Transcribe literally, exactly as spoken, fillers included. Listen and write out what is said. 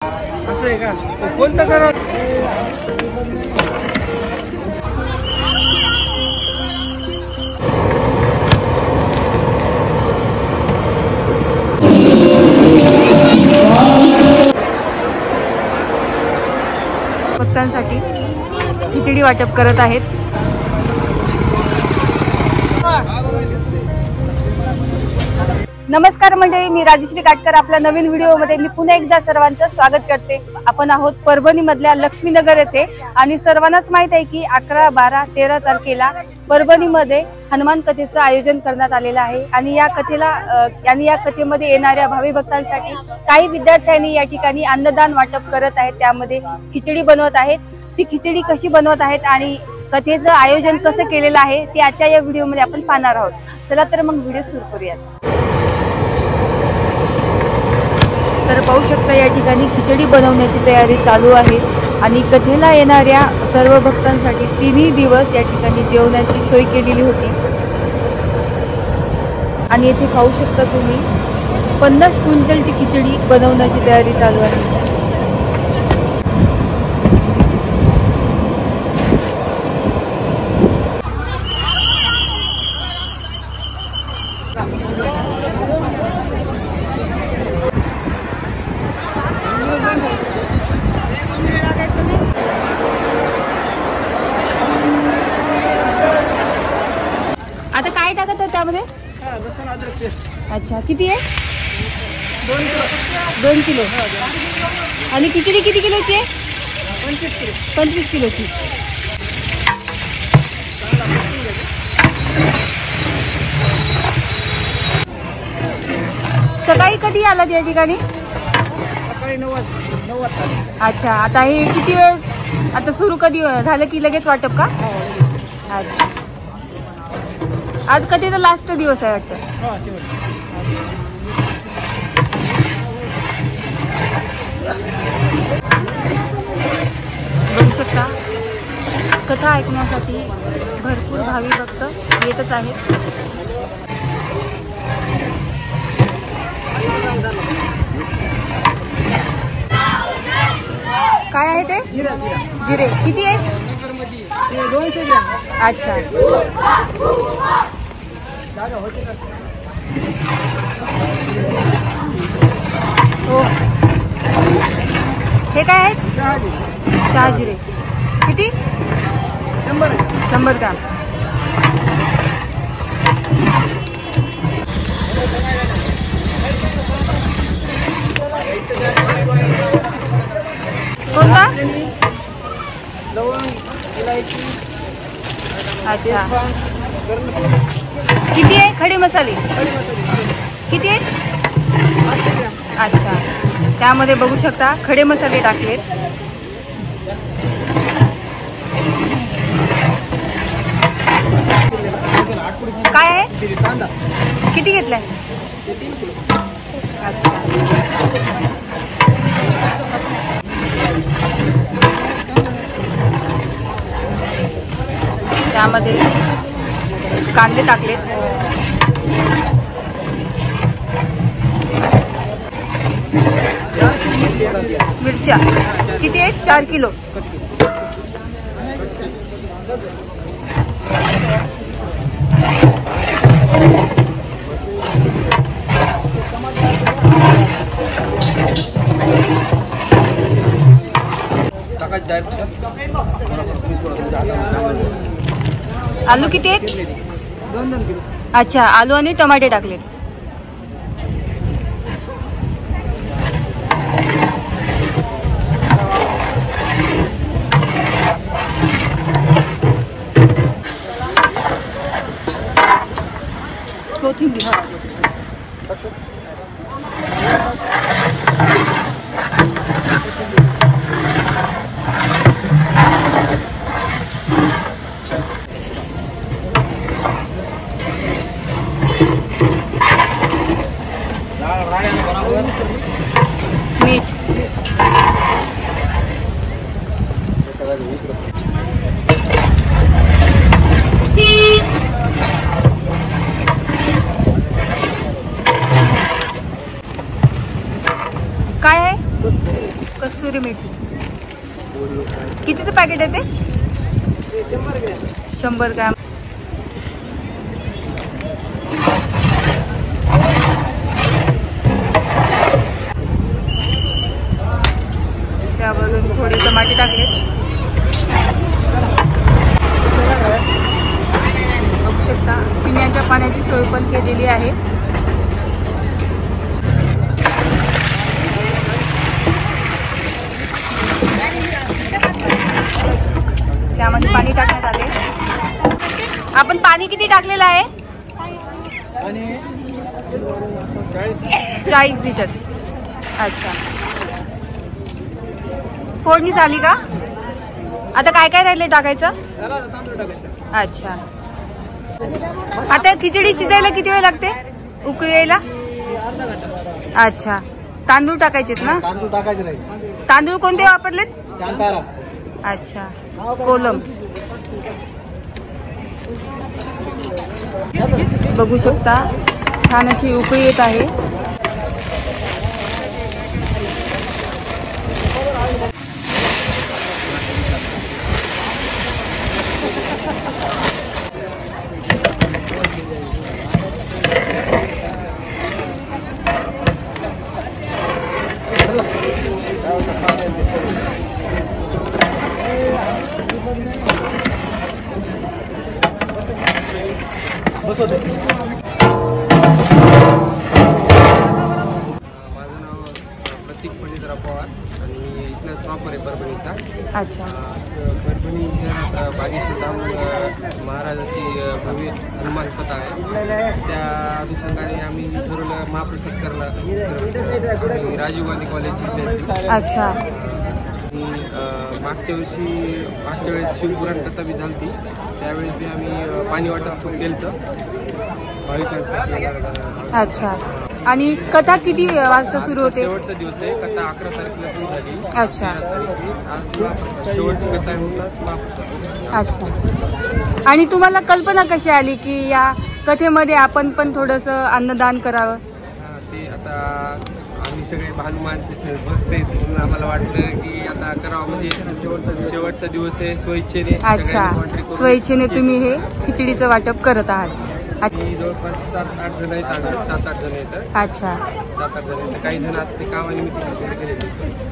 असं आहे का? कोणतं करा? भक्तांसाठी खिचडी वाटप करत आहेत. नमस्कार मंडळी, मी राजश्री काटकर. आपल्या नवीन व्हिडिओमध्ये मी पुन्हा एकदा सर्वांचं स्वागत करते. आपण आहोत परभणी मधल्या लक्ष्मीनगर येथे आणि सर्वांनाच माहित आहे की अकरा बारा तेरा तारखेला परभणीमध्ये हनुमान कथेचं आयोजन करण्यात आलेलं आहे. आणि या कथेला आणि या कथेमध्ये येणाऱ्या भावी भक्तांसाठी काही विद्यार्थ्यांनी या ठिकाणी अन्नदान वाटप करत आहेत. त्यामध्ये खिचडी बनवत आहेत. ती खिचडी कशी बनवत आहेत आणि कथेचं आयोजन कसं केलेलं आहे ते आजच्या या व्हिडिओमध्ये आपण पाहणार आहोत. चला तर मग व्हिडिओ सुरू करूयात. तर पाहू शकता या ठिकाणी खिचडी बनवण्याची तयारी चालू आहे आणि कथेला येणाऱ्या सर्व भक्तांसाठी तिन्ही दिवस या ठिकाणी जेवणाची सोय केलेली होती. आणि येथे पाहू शकता तुम्ही पन्नास क्विंटलची खिचडी बनवण्याची तयारी चालू आहे. आता काय टाकत आहे त्यामध्ये? अच्छा, किती आहे? दोन किलो. दोन किलो. आणि खिचडी किती किलोची आहे? पंचवीस किलो. पंचवीस किलोची. सकाळी कधी आलात या ठिकाणी? सकाळी नऊ. अच्छा, आता हे किती वेळ आता सुरू कधी झालं की लगेच वाटप का? अच्छा, आज कधीचा लास्ट दिवस आहे वाटतं. बघू शकता कथा ऐकण्यासाठी भरपूर भावी भक्त येतच आहेत. काय आहे ते? जिरे किती आहे? दोनशे ग्रॅम. अच्छा, हो. हे काय आहेत? चहा जिरे किती? शंभर. शंभर ग्राम. कोणता? अच्छा, किती आहे? खडे मसाले किती आहे? अच्छा, त्यामध्ये बघू शकता खडे मसाले टाकलेत. काय आहे? किती घेतलाय? अच्छा, त्यामध्ये कांदे टाकलेत. मिरच्या किती आहेत? चार किलो. आलू किती आहेत? दोन दोन किलो. अच्छा, आलू आणि टमाटे टाकलेत. कोथिंबीर. कसुरी मेथी कितीचं पॅकेट आहे ते? शंभर ग्रॅम. त्यावरून थोडे टमाटे टाकले. बघू शकता पिण्याच्या पाण्याची सोय पण केलेली आहे. त्यामध्ये पाणी टाकण्यात आले. आपण पाणी किती टाकलेलं आहे? चाळीस लिटर. अच्छा, फोडणी झाली का? आता काय काय राहिले टाकायचं? अच्छा, आता खिचडी शिजायला किती वेळ लागते? उकळी यायला? अच्छा, तांदूळ टाकायचेत ना? तांदूळ टाकायचे नाही. तांदूळ कोणते वापरलेत? चांतारा. अच्छा, कोलम. बघू शकता छान अशी उकळी येत आहे. माझं नाव प्रतीक पंडितराव पवार आणि मी इथलं प्रॉपर आहे परभणीचा. अच्छा, परभणी शहरात बागेश्वर धाम महाराजाची भव्य हनुमान कथा आहे. त्या अनुषंगाने आम्ही ठरवलं महाप्रसाद करणार आणि राजीव गांधी कॉलेज. अच्छा, मागच्या वर्षी मागच्या वेळेस शिवपुराण कथा बी झाली. त्यावेळेस बी आम्ही पाणी वाटप पण केलं भाविकांसाठी. अच्छा, आणि कथा किती वाजता सुरू होते? शेवटचा दिवस आहे. कथा अकरा तारखेला सुरू झाली. अच्छा, आज शेवटची कथा आहे म्हणून महाप्रसाद. अच्छा, आणि तुम्हाला कल्पना कशी आली की या कथेमध्ये आपण पण थोडंसं अन्नदान करावं? ते आता आम्ही सगळे हनुमानचे भक्त आहेत म्हणून आम्हाला वाटलं की आता करावं, म्हणजे शेवटचा दिवस आहे स्वइच्छेने. अच्छा, स्वइच्छेने तुम्ही हे खिचडीचं वाटप करत आहात. आणि जवळपास सात आठ जण आहेत. सात आठ जण येतात. अच्छा, सात आठ जण येतात. काही जण आता ते कामानिमित्त गेलेले.